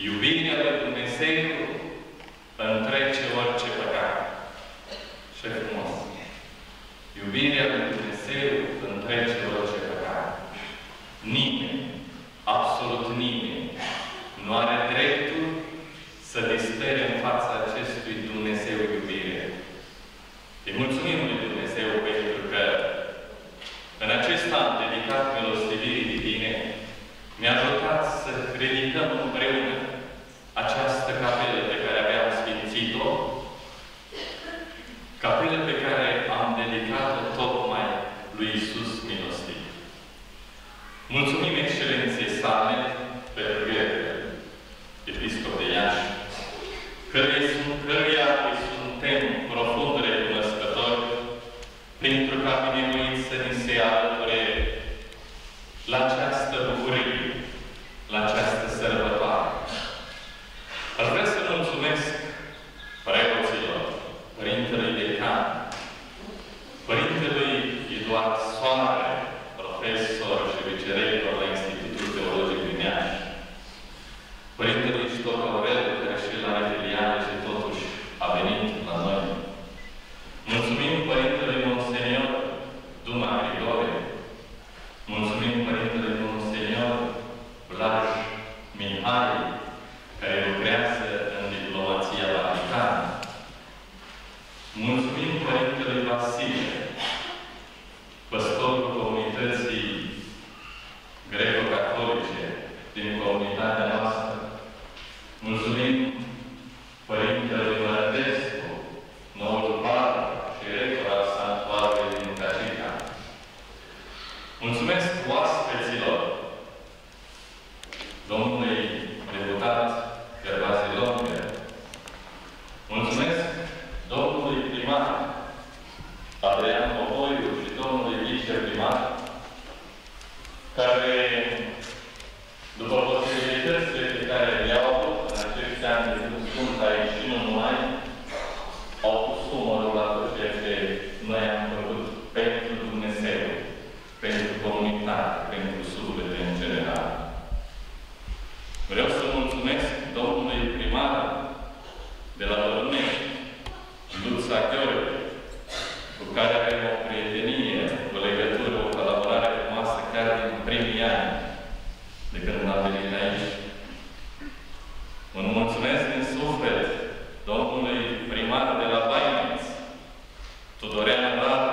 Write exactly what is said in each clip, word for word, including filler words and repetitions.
Iubirea lui Dumnezeu întrece orice păcat. Ce frumos! Iubirea lui Dumnezeu întrece orice păcat. Nimeni, absolut nimeni, nu are dreptul să dispere în fața acestui Dumnezeu iubire. Îi mulțumim lui Dumnezeu pentru că în acest an dedicat milostivirii divine mi-a ajutat să ridicăm împreună această capelă pe care aveam sfințit-o, capelă pe care am dedicat-o tocmai lui Iisus milostiv. Mulțumim Excelenței sale, Petru Gheorghe, episcop de Iași, căruia îi suntem profund recunoscători pentru că a binevoit să ni se alăture la această bucurie, la această sărbătoare. Aș vrea să mulțumesc preoților, Părintelui Decan, Părintelui Eduard Soare, profesor și vicerector la Institutul Teologic din Iași, Părintelui Ștoc Aurel, care și el are filială și totuși a venit la noi. Mulțumim Părintelui Monsenior Duma Grigore, mulțumim Părintelui Monsenior Blaj Mihai, care lucrează în diplomația Vaticană. Mulțumim Părintelui Vasile, păstorul comunității greco-catolice din comunitatea noastră. Mulțumim Părintelui Mărdescu, noul padre și rector al sanctuarului din Cacica. Mulțumesc oaspeților, domnului deputat Gervase Longher. Mulțumesc domnului primar Adrian Popoiu și domnului viceprimar, care, după posibilitățile pe care le-au avut în acești ani de când sunt aici și nu numai, au pus umărul la tot ceea ce noi am făcut pentru Dumnezeu, pentru comunitate, pentru suflete în general. Vreau să mulțumesc domnului primar de la Bălânești, Luța Gheorghe, cu care avem o prietenie, o legătură, o colaborare frumoasă chiar din primii ani de când am venit aici. Un mulțumesc din suflet domnului primar de la Bainăț, Tudorean Radu.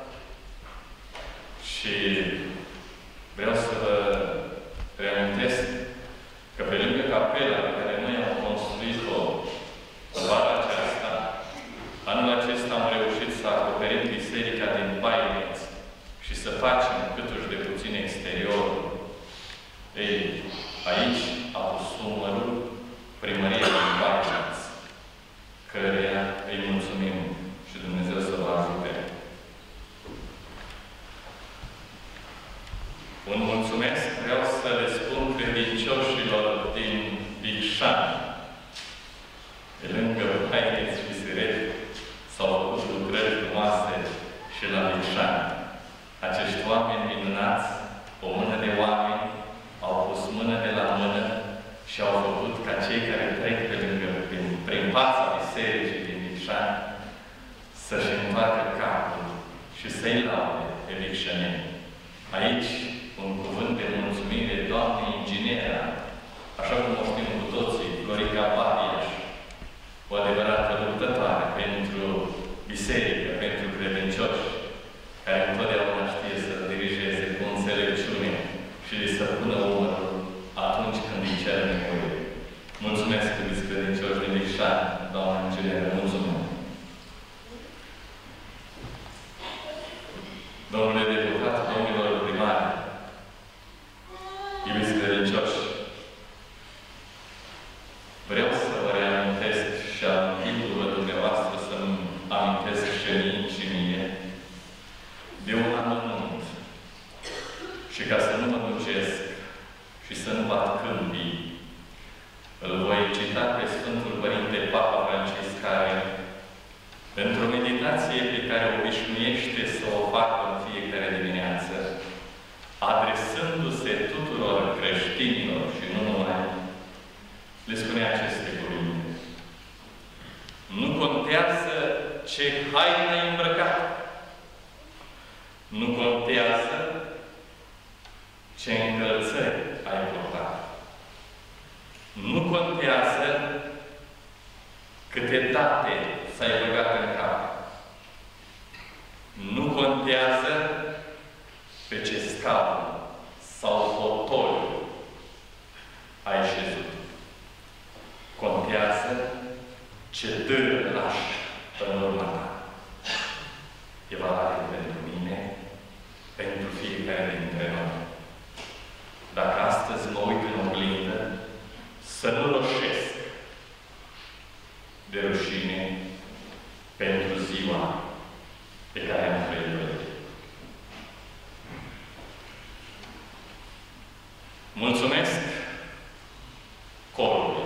Și vreau să vă reamintesc că pe lângă capela pe care noi am construit-o vara aceasta, anul acesta am reușit să acoperim biserica din Bainăț și să facem câtuși de puțin exteriorul. Ei, aici a pus umărul primăria din Bainăț, căreia îi mulțumim și Dumnezeu să vă ajute. Un mulțumesc vreau să le spun credincioșilor din Bicșani. Pe lângă Bainăț și Siret s-au făcut lucrări frumoase și la Bicșani. Acești oameni minunați, o mână de oameni, au pus mână de la mână și au făcut ca cei care trec pe lângă, prin, prin fața bisericii din Bicșani, să-și întoarcă capul și să-i laude pe bicșăneni. Aici, un cuvânt de mulțumire doamnei inginera, așa cum o știm cu toții, Florica Badiaș, o adevărată luptătoare pentru biserică, pentru credincioși, care întotdeauna știe să dirigeze cu înțelepciune și să pună umărul atunci când îi cer nevoie. Mulțumesc, iubiți credincioși din Bicșani, doamna ingineră, mulțumim! Domnule deputat, domnilor primari, iubiți credincioși, vreau să vă reamintesc și amintindu-vă dumneavoastră să-mi amintesc și mie și mie de un amănunt. Și ca să nu mă ducesc și să nu bat câmpii, îl voi cita pe Sfântul Părinte Papa Francisc, care, într-o meditație pe care obișnuiește să o facă în fiecare dimineață, adresându-se tuturor creștinilor și nu numai, le spune aceste cuvinte. Nu contează ce haină ai îmbrăcat. Nu contează ce încălțări ai purtat. Nu contează câte date s-ai băgat în cap. Nu contează pe ce scaun sau fotoliu ai șezut. Contează ce dâră lași în urma ta. E valabil pentru mine, pentru fiecare dintre noi. Dacă astăzi mă uit în oglindă, să nu roșesc de rușine pentru ziua pe care am trăit-o. Mulțumesc corului.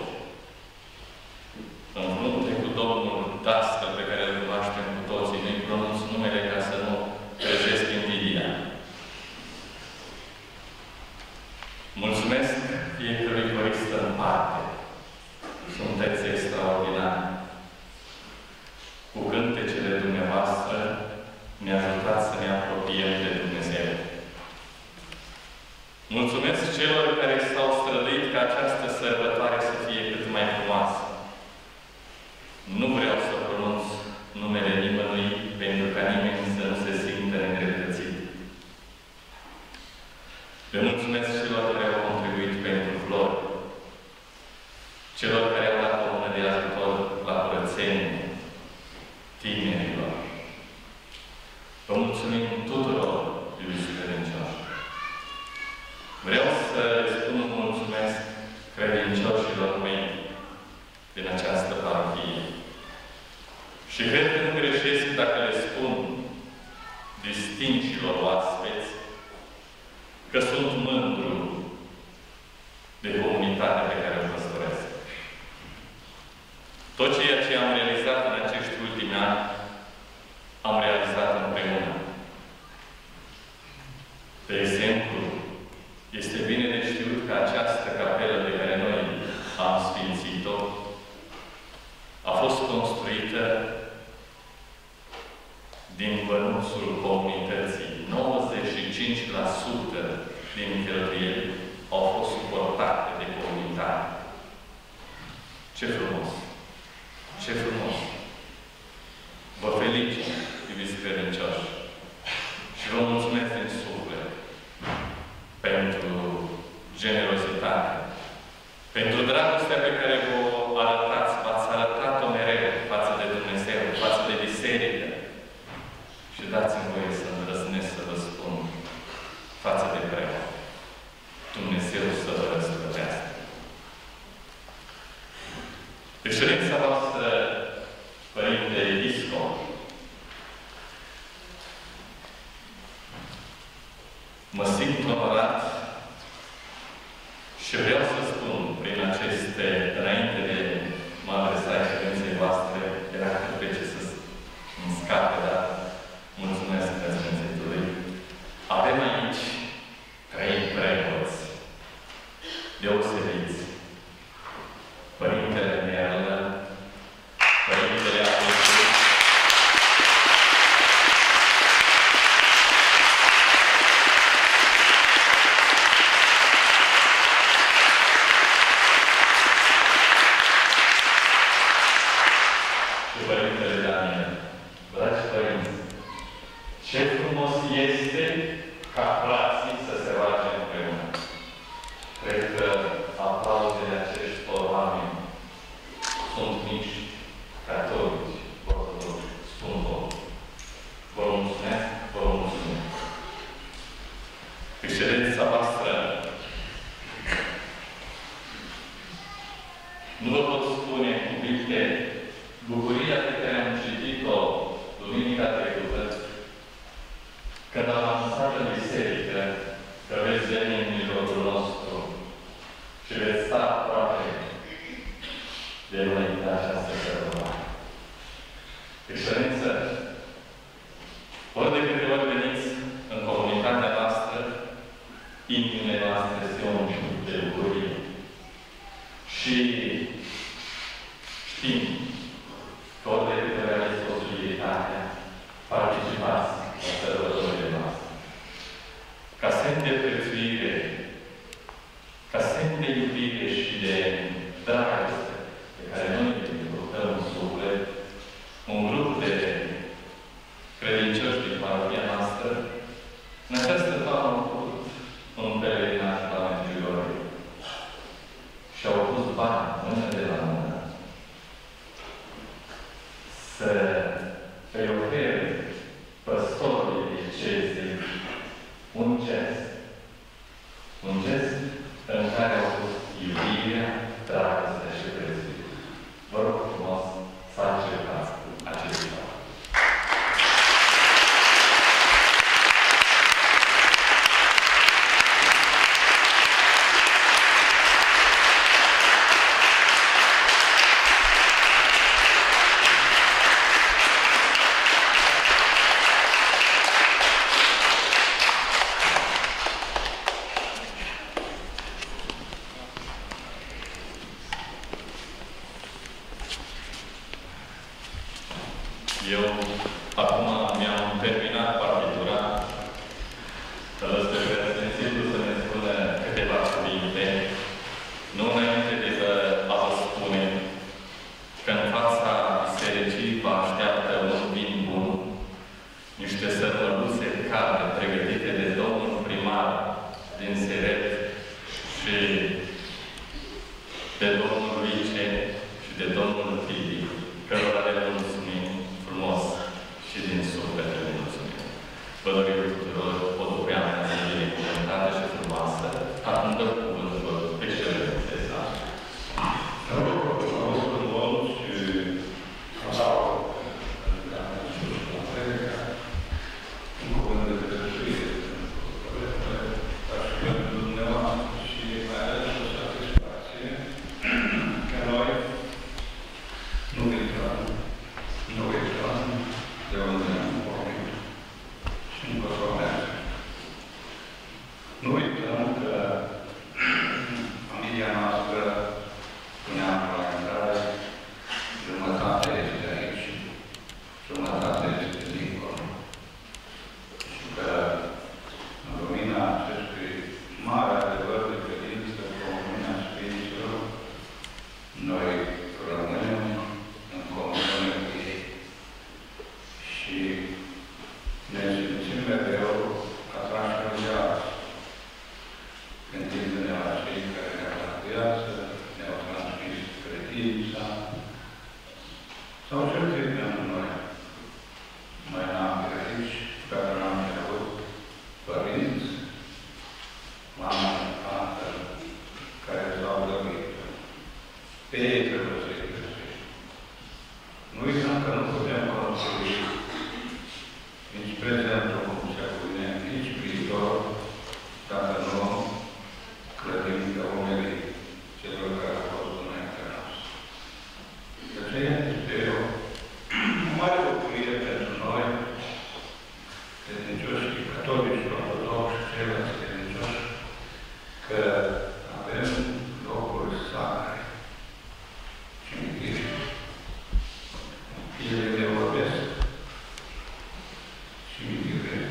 În frunte cu domnul Dascăl, pe care îl cunoaștem cu toții, nu-i pronunț numele ca să nu trezesc invidia. Mulțumesc fiecărui corist în parte. Sunteți extraordinari. Cu cântecele dumneavoastră ne ajutați să ne apropiem de Dumnezeu. Mulțumesc celor care s-au străduit ca această sărbătoare să fie cât mai frumoasă. Nu vreau să pronunț numele nimănui, pentru ca nimeni să nu se simtă îngreutățit. Le mulțumesc celor care au contribuit pentru flori, celor care au dat o mână de ajutor la curățenie, tinerilor. Vă mulțumim tuturor, iubiți credincioși. Vreau să le spun mulțumesc credincioșilor mei din această parohie. Și cred că nu greșesc dacă le spun distinșilor oaspeți că sunt mândru de comunitatea pe care o păstoresc. Tot ceea ce am realizat în acești ultimi ani, am realizat împreună. De exemplu, este bine de știut că această capelă pe care noi am sfințit-o a fost construită din bănuțul comunității. nouăzeci și cinci la sută din cheltuieli au fost suportate de comunitate. Ce frumos! Ce frumos! Vă felicit, iubiți credincioși, și vă mulțumesc din suflet pentru generozitate, pentru dragostea pe care vă arătați, v-ați arătat-o mereu față de Dumnezeu, față de biserică. Și dați-mi voie să îndrăznesc să vă spun față de preot. Dumnezeu să vă răsplătească. Excelența voastră, Părinte Episcop, mă simt onorat și vreau să spun prin aceste, înainte de mă adresa excelenței voastre, era cât pe ce să-mi scape, dar mulțumesc prezențitului. Avem aici trei preoți deosebiți. Părintele Merlă, Părintele Apusul și Părintele Daniel. Dragi părinți, ce frumos este ca frații să se roage împreună. Cred că aplauzele aceștor oameni sunt mici, catolici, ortodoxi, spun vă. Vă mulțumesc, vă mulțumesc. Excelența voastră, nu vă pot spune cuvinte bucuria pe care am citit-o duminica trecută, când am anunțat în biserică că veți veni în mijlocul nostru și veți sta aproape de noi de această sărbătoare. Excelență, ori de câte ori veniți în comunitatea noastră, inimile noastre se umflă de bucurie. Și Știm că ori de câte ori aveți posibilitatea, participați la sărbătorile noastre. Ca semn de prețuire, ca semn de iubire și de dragoste pe care noi îi purtăm în suflet, un grup de credincioși din parohia noastră, în această toamnă au făcut un pelerinaj la Medjugorje și au pus bani mână de la mână să îi ofere păstorului diecezei un gest. Un gest în care au pus iubirea, dragostea și prețuirea. Vă rog frumos să acceptați acest lucru. Eu, acum mi-am terminat partitura, îl este sensibil să ne spună câteva cuvinte, nu înainte de să vă spune că în fața bisericii vă așteaptă un vin bun, niște sărmăluțe calde pregătite de domnul primar din Siret și de domnul Vice și de domnul Tibi, cărora le mulțumim frumos și din suflet le mulțumim. Vă dorim tuturor o după amiază binecuvântată și frumoasă. Acum dă cuvântul excelenței sale. Nu uităm că familia noastră, spuneam la intrare, jumătate este aici, jumătate este dincolo. Și că în lumina acestui mare adevăr de credință, comuniunea Sfinților, noi rămânem în comuniune cu ei. Și ne simțim mereu ca trași în viață, gândindu-ne la cei care ne-au dat viață, ne-au transmis credința, sau cel ce pentru noi. Noi n-am fi aici, pentru că n-am fi avut părinți, mamă, tată, care s-au dăruit. Pe ei trebuie să-i găsești. Nu uităm că nu putem construi nici prezentul cum se cuvine, nici viitorul, dacă nu clădim pe oamenii celor care au fost înaintea noastră. De aceea este o mare bucurie pentru noi, credincioși și catolici, ortodoxi și ceilalți credincioși, că avem locuri sacre, cimitiri. Ele ne vorbesc. Cimitirile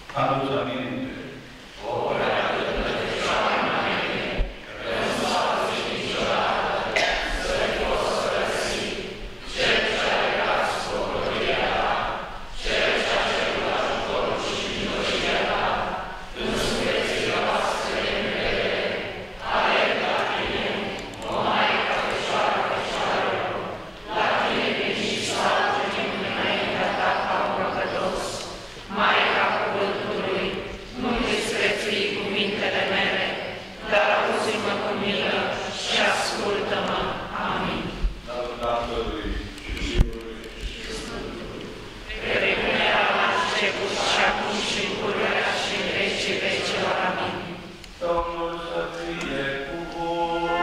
Adu-ți aminte. Ori atât de Fecioara mea, că nu stați niciodată să-i poți părăsi, cel ce-a legat spocoria ta, cel ce-a cerut ajutorul și minoria ta, în sufleții voastre mele, alerg la tine, o Maica Fecioară Fecioarelor, la tine veni și salve-mi înaintea ta ca un păcătos, Maica Cuvântului, nu disprețui cuvintele mele, dar auzi-mă cu milă și ascultă-mă. Amin. Slavă Tatălui și Fiului și Sfântului. Precum era la început și acum și în pururea și în vecii vecilor. Amin. Domnul să fie cu voi.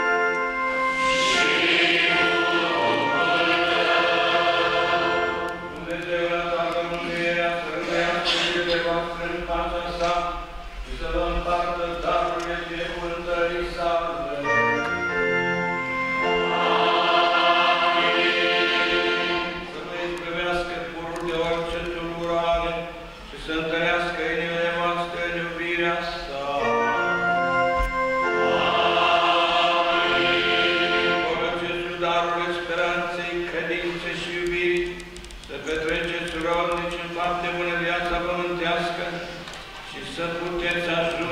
Dumnezeu la toată mântuirea să râdească zilele voastre în fața sa și să vă împartă darurile binecuvântării sale. Să vă izbăvească purul de orice tulburare și să întărească inimile voastre în iubirea sa. Bogățești darurile speranței, credinței și iubirii, să petreceți rodnici în fapte bună viața pământească și să puteți ajunge